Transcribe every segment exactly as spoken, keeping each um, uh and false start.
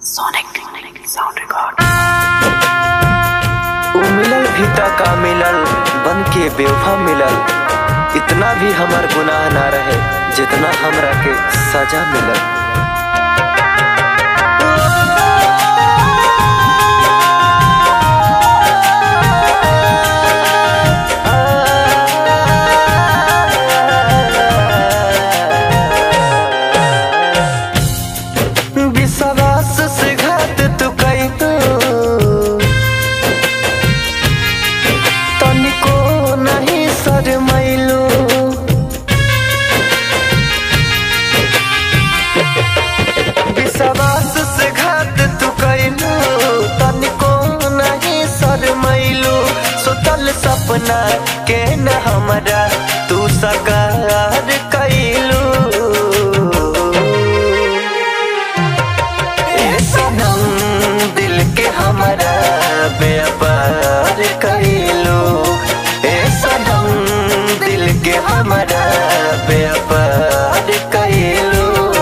Sonic sound record. उ मिलल भी त का मिलल, बन के बेवफा मिलल। इतना भी हमार गुनाह ना रहे जितना हमरा के सजा मिलल। विश्वास से घात तू कैतो, तनिको नहीं शरमैलो। विश्वास से घात तू कैलो, तनिको नहीं शरमैलो। सोतल सपना के न हमरा तू साकार कैलो। दिल के हमारा व्यापार कैलो, ए सनम दिल के हमारा व्यापार कैलो।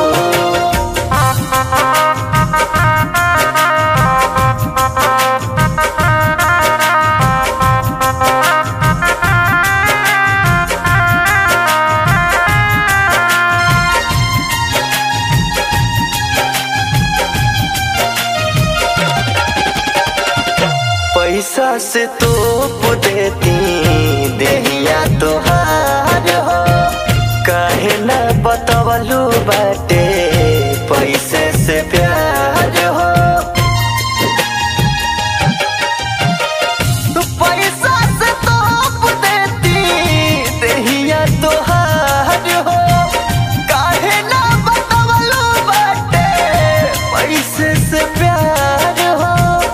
पैसा से तोप देती देहिया तोहार हो, काहे ना बतवलू बाटे पैसे से प्यार हो। पैसा से तोप देती देहिया तोहार हो, काहे ना बतवलू बाटे पैसे से प्यार हो।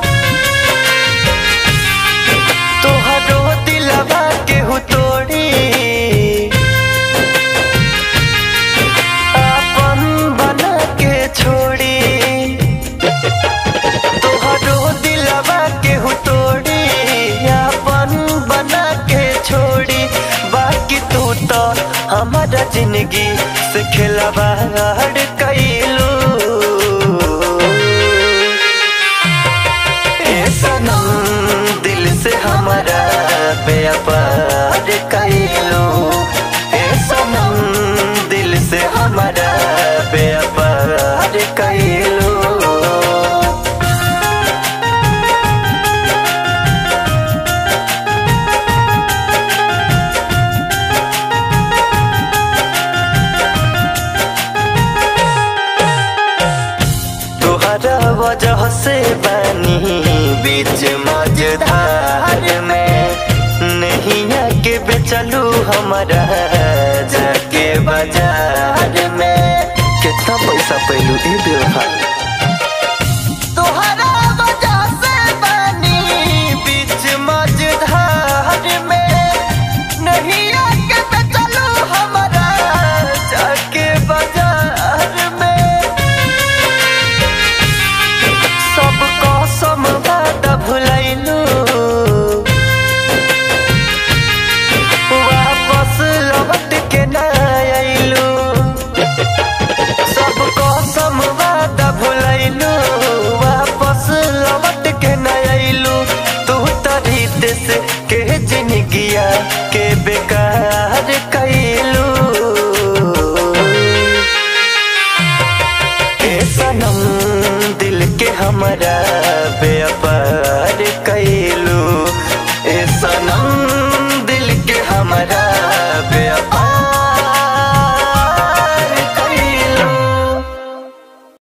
तोहरो दिलवा केहू तोड़ी अपन बना के छोड़ी। तोहरो दिलवा केहू तोड़ी अपन बना के छोड़ी। बाकी तू तो हमारा जिंदगी से खिलवाड़ कैलू। ए सनम दिल से हमारा व्यापार कैलो, ए सनम दिल से हमारा व्यापार कैलो। तोहरा वजह से बनी बीच मझधार में, नहीं आके बेचलू हमारा जाके बाजार में। कितना पैसा पैलू ए बेवफा। तोहरा वजह से बनी बीच मझधार में, नहीं आके बेचलू हमारा जाके बाजार में। सब कसम वादा भुलैलू, वापस लौट के न आइलू। सब कसम वादा भुलैलू, वापस लौट के न आइलू। तू तरीत से के जिंदगिया के बेकार कैलू। ए सनम दिल के हमारा व्यापार